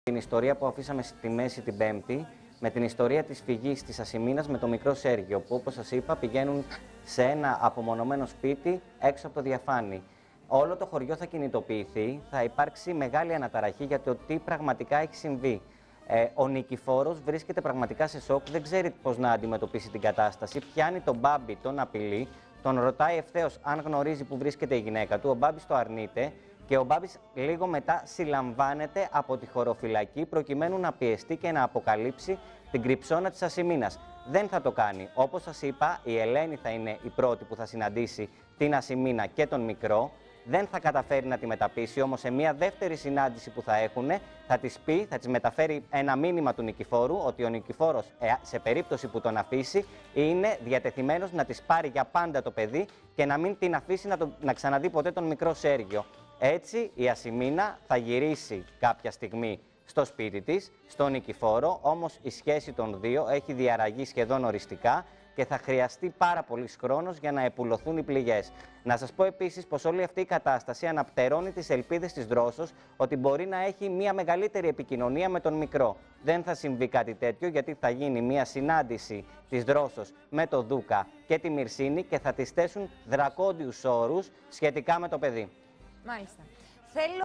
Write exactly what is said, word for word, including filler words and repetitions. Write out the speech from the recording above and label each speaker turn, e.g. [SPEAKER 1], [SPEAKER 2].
[SPEAKER 1] την ιστορία που αφήσαμε στη μέση την Πέμπτη, με την ιστορία της φυγής της Ασημίνας με το μικρό Σέργιο, που όπως σας είπα πηγαίνουν σε ένα απομονωμένο σπίτι έξω από το διαφάνι. Όλο το χωριό θα κινητοποιηθεί, θα υπάρξει μεγάλη αναταραχή για το τι πραγματικά έχει συμβεί. Ε, ο Νικηφόρος βρίσκεται πραγματικά σε σοκ, δεν ξέρει πώς να αντιμετωπίσει την κατάσταση. Πιάνει τον Μπάμπη, τον απειλεί, τον ρωτάει ευθέως αν γνωρίζει που βρίσκεται η γυναίκα του. Ο Μπάμπης το αρνείται και ο Μπάμπης λίγο μετά συλλαμβάνεται από τη χωροφυλακή προκειμένου να πιεστεί και να αποκαλύψει την κρυψώνα της Ασημίνας. Δεν θα το κάνει. Όπως σας είπα, η Ελένη θα είναι η πρώτη που θα συναντήσει την Ασημίνα και τον μικρό. Δεν θα καταφέρει να τη μεταπίσει, όμως σε μια δεύτερη συνάντηση που θα έχουν, θα της πει, θα της μεταφέρει ένα μήνυμα του Νικηφόρου, ότι ο Νικηφόρος, σε περίπτωση που τον αφήσει, είναι διατεθειμένος να της πάρει για πάντα το παιδί και να μην την αφήσει να, το, να ξαναδεί ποτέ τον μικρό Σέργιο. Έτσι, η Ασημίνα θα γυρίσει κάποια στιγμή στο σπίτι της, στον Νικηφόρο, όμως η σχέση των δύο έχει διαραγεί σχεδόν οριστικά και θα χρειαστεί πάρα πολύς χρόνος για να επουλωθούν οι πληγές. Να σας πω επίσης πως όλη αυτή η κατάσταση αναπτερώνει τις ελπίδες της Δρόσος ότι μπορεί να έχει μια μεγαλύτερη επικοινωνία με τον μικρό. Δεν θα συμβεί κάτι τέτοιο, γιατί θα γίνει μια συνάντηση της Δρόσος με τον Δούκα και τη Μυρσίνη και θα της θέσουν δρακόντιους όρους σχετικά με το παιδί.
[SPEAKER 2] Μάλιστα. Θέλω